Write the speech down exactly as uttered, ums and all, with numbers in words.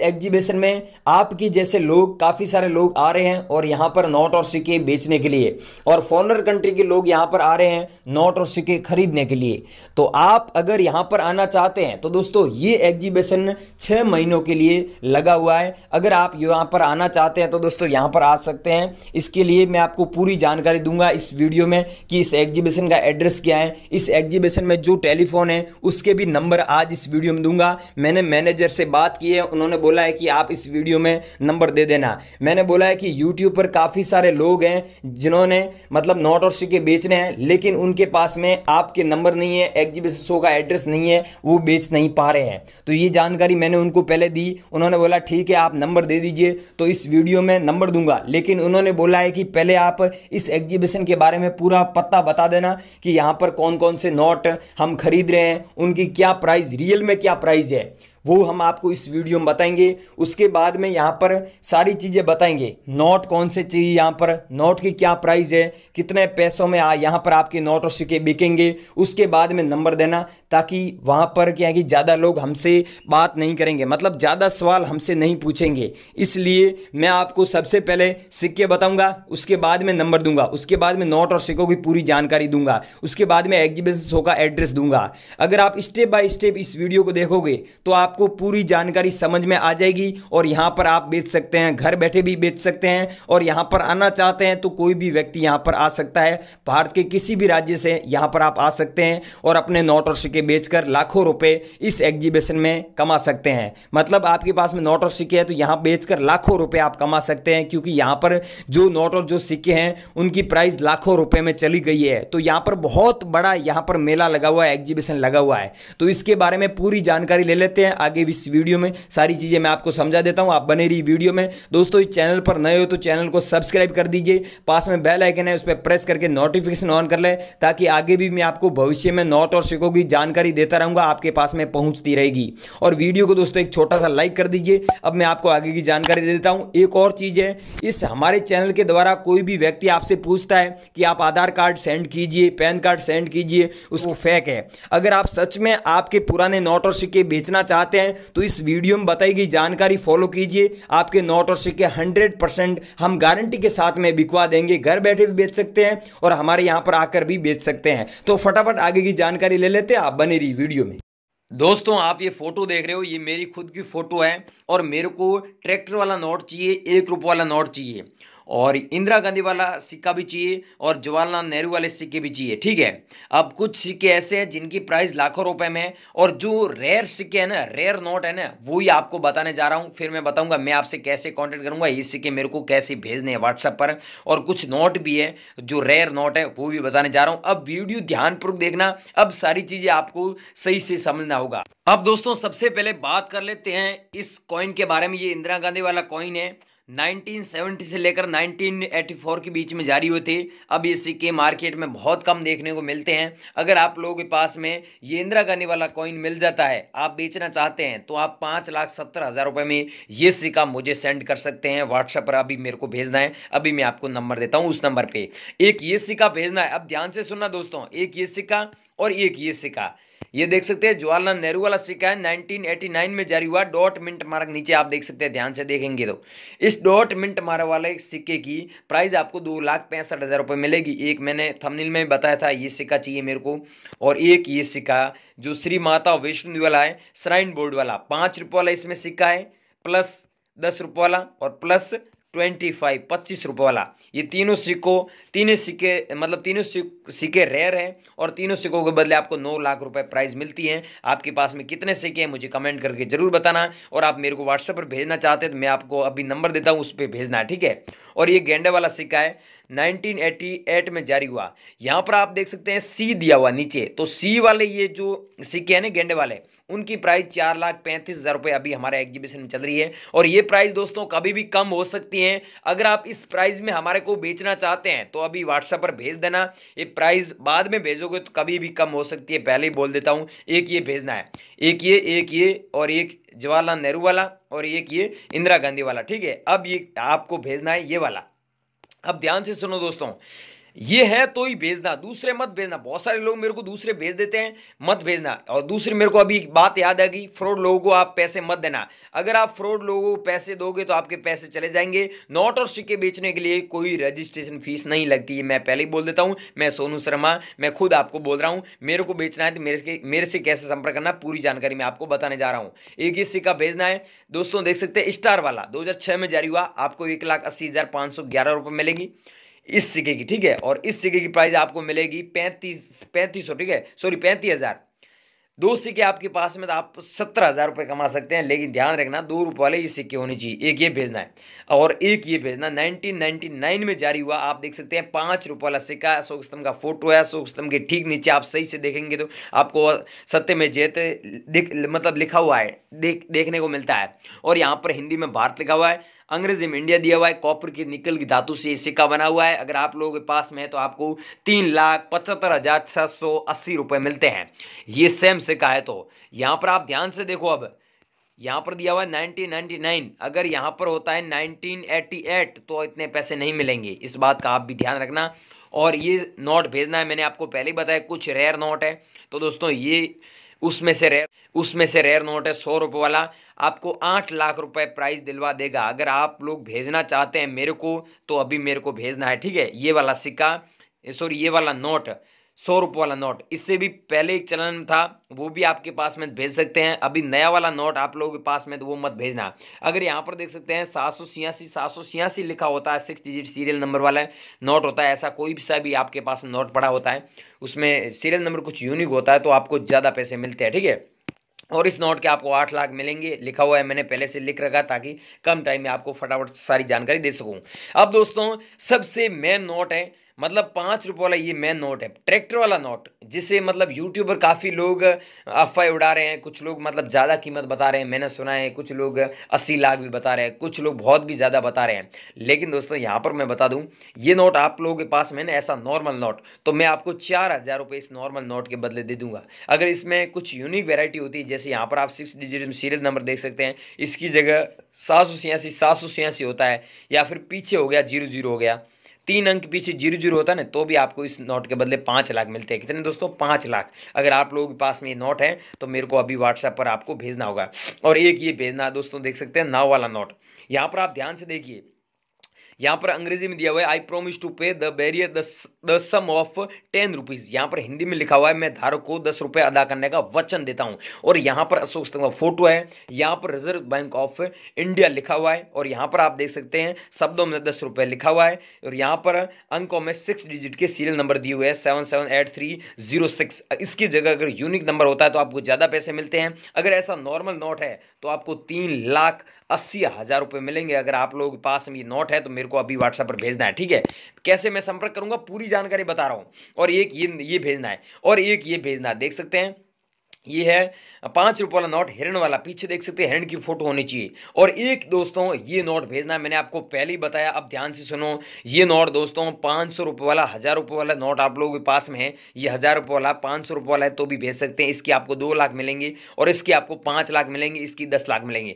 Exhibition में आपकी जैसे लोग, काफ़ी सारे लोग आ रहे हैं और यहाँ पर नोट और सिक्के बेचने के लिए, और फॉरेनर कंट्री के लोग यहाँ पर आ रहे हैं नोट और सिक्के खरीदने के लिए। तो आप अगर यहाँ पर आना चाहते हैं तो दोस्तों ये एग्जीबिशन छः महीनों के लिए लगा हुआ है। अगर आप यहाँ पर आना चाहते हैं तो दोस्तों यहाँ पर आ सकते हैं। इसके लिए मैं आपको पूरी जानकारी दूंगा इस वीडियो में कि इस एग्जीबिशन का एड्रेस क्या है, इस एग्जीबिशन में जो टेलीफोन है उसके भी नंबर आज इस वीडियो में दूंगा। मैंने मैनेजर से बात की है, उन्होंने बोला है कि आप इस वीडियो में नंबर दे देना। मैंने बोला है कि यूट्यूब पर काफ़ी सारे लोग हैं जिन्होंने मतलब नोट और सिक्के बेचने हैं, लेकिन उनके पास में आपके नंबर नहीं है, एग्जीबिशन शो का एड्रेस नहीं है, वो बेच नहीं पा रहे हैं। तो ये जानकारी मैंने उनको पहले दी। उन्होंने बोला ठीक है आप नंबर दे दीजिए, तो इस वीडियो में नंबर दूंगा। लेकिन उन्होंने बोला है कि पहले आप इस एग्जीबिशन के बारे में पूरा पता बता देना कि यहाँ पर कौन कौन से नोट हम खरीद रहे हैं, उनकी क्या प्राइस, रियल में क्या प्राइस है, वो हम आपको इस वीडियो में बताएंगे। उसके बाद में यहाँ पर सारी चीज़ें बताएंगे, नोट कौन से चाहिए, यहाँ पर नोट की क्या प्राइस है, कितने पैसों में यहाँ पर आपके नोट और सिक्के बिकेंगे। उसके बाद में नंबर देना, ताकि वहाँ पर क्या है कि ज़्यादा लोग हमसे बात नहीं करेंगे, मतलब ज़्यादा सवाल हमसे नहीं पूछेंगे। इसलिए मैं आपको सबसे पहले सिक्के बताऊँगा, उसके बाद में नंबर दूंगा, उसके बाद में नोट और सिक्कों की पूरी जानकारी दूंगा, उसके बाद में एग्जीबिशन शो का एड्रेस दूंगा। अगर आप स्टेप बाय स्टेप इस वीडियो को देखोगे तो आप आपको पूरी जानकारी समझ में आ जाएगी और यहां पर आप बेच सकते हैं, घर बैठे भी बेच सकते हैं। और यहां पर आना चाहते हैं तो कोई भी व्यक्ति यहां पर आ सकता है, भारत के किसी भी राज्य से यहां पर आप आ सकते हैं और अपने नोट और सिक्के बेचकर लाखों रुपए इस एग्जीबिशन में कमा सकते हैं। मतलब आपके पास में नोट और सिक्के है तो यहां बेचकर लाखों रुपए आप कमा सकते हैं, क्योंकि यहां पर जो नोट और जो सिक्के हैं उनकी प्राइस लाखों रुपए में चली गई है। तो यहां पर बहुत बड़ा यहां पर मेला लगा हुआ है, एग्जीबिशन लगा हुआ है। तो इसके बारे में पूरी जानकारी ले लेते हैं। आगे भी इस वीडियो में सारी चीजें मैं आपको समझा देता हूं, आप बने रही वीडियो में। दोस्तों इस चैनल पर नए हो तो चैनल को सब्सक्राइब कर दीजिए, पास में बेल आइकन है उस पर प्रेस करके नोटिफिकेशन ऑन कर ले, ताकि आगे भी मैं आपको भविष्य में नोट और सिक्कों की जानकारी देता रहूंगा, आपके पास में पहुंचती रहेगी। और वीडियो को दोस्तों एक छोटा सा लाइक कर दीजिए। अब मैं आपको आगे की जानकारी दे देता हूं। एक और चीज है, इस हमारे चैनल के द्वारा कोई भी व्यक्ति आपसे पूछता है कि आप आधार कार्ड सेंड कीजिए, पैन कार्ड सेंड कीजिए, उसको फेक है। अगर आप सच में आपके पुराने नोट और सिक्के बेचना चाहते हैं तो इस वीडियो में बताई गई जानकारी फॉलो कीजिए। आपके नोट और सिक्के हंड्रेड परसेंट हम गारंटी के साथ में बिकवा देंगे, घर बैठे भी बेच सकते हैं और हमारे यहां पर आकर भी बेच सकते हैं। तो फटाफट आगे की जानकारी ले लेते हैं, आप बने रही वीडियो में। दोस्तों आप ये फोटो देख रहे हो, ये मेरी खुद की फोटो है और मेरे को ट्रैक्टर वाला नोट चाहिए, एक रुपये वाला नोट चाहिए, और इंदिरा गांधी वाला सिक्का भी चाहिए और जवाहरलाल नेहरू वाले सिक्के भी चाहिए। ठीक है, अब कुछ सिक्के ऐसे हैं जिनकी प्राइस लाखों रुपए में है, और जो रेयर सिक्के है ना, रेयर नोट है ना, वो ही आपको बताने जा रहा हूं। फिर मैं बताऊंगा मैं आपसे कैसे कांटेक्ट करूंगा, ये सिक्के मेरे को कैसे भेजने हैं व्हाट्सएप पर। और कुछ नोट भी है जो रेयर नोट है, वो भी बताने जा रहा हूं। अब वीडियो ध्यानपूर्वक देखना, अब सारी चीजें आपको सही से समझना होगा। अब दोस्तों सबसे पहले बात कर लेते हैं इस कॉइन के बारे में। ये इंदिरा गांधी वाला कॉइन है, उन्नीस सौ सत्तर से लेकर उन्नीस सौ चौरासी के बीच में जारी हुए थे। अब ये सिक्के मार्केट में बहुत कम देखने को मिलते हैं। अगर आप लोगों के पास में ये इंदिरा गांधी वाला कॉइन मिल जाता है, आप बेचना चाहते हैं, तो आप पाँच लाख सत्तर हज़ार रुपये में ये सिक्का मुझे सेंड कर सकते हैं व्हाट्सएप पर। अभी मेरे को भेजना है, अभी मैं आपको नंबर देता हूँ, उस नंबर पर एक ये सिक्का भेजना है। अब ध्यान से सुनना दोस्तों, एक ये सिक्का और एक ये सिक्का, ये देख सकते हैं जवाहरलाल नेहरू वाला सिक्का है, उन्नीस सौ नवासी में जारी हुआ, डॉट मिंट मार्क नीचे आप देख सकते हैं, ध्यान से देखेंगे तो इस डॉट मिंट मार्क वाले सिक्के की प्राइस आपको दो लाख पैंसठ हज़ार रुपये मिलेगी। एक मैंने थंबनेल में बताया था, ये सिक्का चाहिए मेरे को। और एक ये सिक्का जो श्री माता वैष्णो देवी वाला है, श्राइन बोर्ड वाला, पाँच रुपये वाला इसमें सिक्का है, प्लस दस रुपये वाला और प्लस ट्वेंटी फाइव पच्चीस रुपये वाला। ये तीनों सिक्कों तीनों सिक्के मतलब तीनों सिक्के रेयर हैं और तीनों सिक्कों के बदले आपको नौ लाख रुपए प्राइस मिलती है। आपके पास में कितने सिक्के हैं मुझे कमेंट करके जरूर बताना, और आप मेरे को व्हाट्सएप पर भेजना चाहते हैं तो मैं आपको अभी नंबर देता हूँ, उस पर भेजना है। ठीक है, और ये गेंडे वाला सिक्का है, उन्नीस सौ अट्ठासी में जारी हुआ। यहाँ पर आप देख सकते हैं सी दिया हुआ नीचे, तो सी वाले ये जो सिक्के हैं ना गेंडे वाले, उनकी प्राइस चार लाख पैंतीस हजार रुपये अभी हमारे एग्जीबिशन में चल रही है। और ये प्राइस दोस्तों कभी भी कम हो सकती है। अगर आप इस प्राइस में हमारे को बेचना चाहते हैं तो अभी व्हाट्सएप पर भेज देना। ये प्राइस बाद में भेजोगे तो कभी भी कम हो सकती है, पहले ही बोल देता हूँ। एक ये भेजना है, एक ये एक ये और एक जवाहरलाल नेहरू वाला और एक ये इंदिरा गांधी वाला। ठीक है, अब ये आपको भेजना है ये वाला। अब ध्यान से सुनो दोस्तों, ये है तो ही भेजना, दूसरे मत भेजना। बहुत सारे लोग मेरे को दूसरे भेज देते हैं, मत भेजना। और दूसरी मेरे को अभी बात याद आ गई, फ्रॉड लोगों को आप पैसे मत देना। अगर आप फ्रॉड लोगों को पैसे दोगे तो आपके पैसे चले जाएंगे। नोट और सिक्के बेचने के लिए कोई रजिस्ट्रेशन फीस नहीं लगती है, मैं पहले ही बोल देता हूं। मैं सोनू शर्मा, मैं खुद आपको बोल रहा हूं, मेरे को बेचना है तो मेरे मेरे से कैसे संपर्क करना, पूरी जानकारी मैं आपको बताने जा रहा हूं। एक ही सिक्का भेजना है दोस्तों, देख सकते हैं स्टार वाला दो हजार छह में जारी हुआ, आपको एक लाख अस्सी हजार पांच सौ ग्यारह रुपए मिलेगी इस सिक्के की, ठीक है। और इस सिक्के की प्राइस आपको मिलेगी पैंतीस पैंतीस सौ, ठीक है, सॉरी पैंतीस हजार। दो सिक्के आपके पास में तो आप सत्तर हजार रुपये कमा सकते हैं, लेकिन ध्यान रखना दो रुपये वाले ये सिक्के होने चाहिए। एक ये भेजना है और एक ये भेजना, नाइनटीन नाइनटी नाइन में जारी हुआ, आप देख सकते हैं पाँच रुपये वाला सिक्का, अशोक स्तंभ का फोटो है। अशोक स्तंभ के ठीक नीचे आप सही से देखेंगे तो आपको सत्य में जयते दिख मतलब लिखा हुआ है, देख देखने को मिलता है। और यहाँ पर हिंदी में भारत लिखा हुआ है, अंग्रेजी में इंडिया दिया हुआ है। कॉपर की निकल की धातु से ये सिक्का बना हुआ है। अगर आप लोगों के पास में है तो आपको तीन लाख पचहत्तर हजार छह सौ अस्सी रुपए मिलते हैं, ये सेम सिक्का है। तो यहां पर आप ध्यान से देखो, अब यहां पर दिया हुआ है नाइनटीन नाइनटी नाइन, अगर यहां पर होता है नाइनटीन एटी एट तो इतने पैसे नहीं मिलेंगे, इस बात का आप भी ध्यान रखना। और ये नोट भेजना है, मैंने आपको पहले ही बताया कुछ रेयर नोट है। तो दोस्तों ये उसमें से रेयर उसमें से रेयर नोट है सौ रुपये वाला, आपको आठ लाख रुपए प्राइस दिलवा देगा। अगर आप लोग भेजना चाहते हैं मेरे को तो अभी मेरे को भेजना है, ठीक है। ये वाला सिक्का, सॉरी ये वाला नोट, सौ रुपये वाला नोट, इससे भी पहले एक चलन था, वो भी आपके पास में भेज सकते हैं। अभी नया वाला नोट आप लोगों के पास में तो वो मत भेजना। अगर यहाँ पर देख सकते हैं सात सौ छियासी सात सौ छियासी लिखा होता है, सिक्स डिजिट सीरियल नंबर वाला नोट होता है। ऐसा कोई भी सा भी आपके पास में नोट पड़ा होता है, उसमें सीरियल नंबर कुछ यूनिक होता है तो आपको ज़्यादा पैसे मिलते हैं, ठीक है। और इस नोट के आपको आठ लाख मिलेंगे, लिखा हुआ है, मैंने पहले से लिख रखा ताकि कम टाइम में आपको फटाफट सारी जानकारी दे सकूं। अब दोस्तों सबसे मेन नोट है, मतलब पाँच रुपये वाला ये मेन नोट है, ट्रैक्टर वाला नोट, जिसे मतलब यूट्यूबर काफ़ी लोग अफवाह उड़ा रहे हैं। कुछ लोग मतलब ज़्यादा कीमत बता रहे हैं, मैंने सुना है कुछ लोग अस्सी लाख भी बता रहे हैं, कुछ लोग बहुत भी ज़्यादा बता रहे हैं। लेकिन दोस्तों यहाँ पर मैं बता दूँ, ये नोट आप लोगों के पास में ना ऐसा नॉर्मल नोट, तो मैं आपको चार हज़ार रुपये इस नॉर्मल नोट के बदले दे दूंगा। अगर इसमें कुछ यूनिक वेराइटी होती है, जैसे यहाँ पर आप सिक्स डिजिट सीरियल नंबर देख सकते हैं, इसकी जगह सात सौ छियासी सात सौ छियासी होता है, या फिर पीछे हो गया जीरो जीरो हो गया, तीन अंक पीछे जीरो जीरो होता है ना, तो भी आपको इस नोट के बदले पाँच लाख मिलते हैं। कितने दोस्तों? पाँच लाख। अगर आप लोगों के पास में ये नोट है तो मेरे को अभी व्हाट्सएप पर आपको भेजना होगा। और एक ये भेजना दोस्तों, देख सकते हैं नाव वाला नोट, यहाँ पर आप ध्यान से देखिए, यहाँ पर अंग्रेजी में दिया हुआ है I promise to pay the bearer the sum of ten rupees. यहाँ पर हिंदी में लिखा हुआ है मैं धारक को दस रुपए अदा करने का वचन देता हूँ। और यहाँ पर अशोक स्तंभ का फोटो है, यहाँ पर रिजर्व बैंक ऑफ इंडिया लिखा हुआ है, और यहाँ पर आप देख सकते हैं शब्दों में दस रुपए लिखा हुआ है, और यहाँ पर अंकों में सिक्स डिजिट के सीरियल नंबर दिए हुए हैं seven seven eight three zero six. इसकी जगह अगर यूनिक नंबर होता है तो आपको ज़्यादा पैसे मिलते हैं। अगर ऐसा नॉर्मल नोट है तो आपको तीन लाख अस्सी हज़ार रुपये मिलेंगे। अगर आप लोगों के पास में ये नोट है तो मेरे को अभी व्हाट्सएप पर भेजना है, ठीक है। कैसे मैं संपर्क करूंगा पूरी जानकारी बता रहा हूं। और एक ये ये भेजना है, और एक ये भेजना है, देख सकते हैं ये है पाँच रुपये वाला नोट, हिरण वाला, पीछे देख सकते हैं हिरण की फोटो होनी चाहिए। और एक दोस्तों ये नोट भेजना है, मैंने आपको पहले ही बताया, अब ध्यान से सुनो। ये नोट दोस्तों पाँच सौ रुपये वाला, हज़ार रुपये वाला नोट आप लोगों के पास में है, ये हज़ार रुपये वाला पाँच सौ रुपये वाला है तो भी भेज सकते हैं। इसकी आपको दो लाख मिलेंगे, और इसकी आपको पाँच लाख मिलेंगे, इसकी दस लाख मिलेंगे।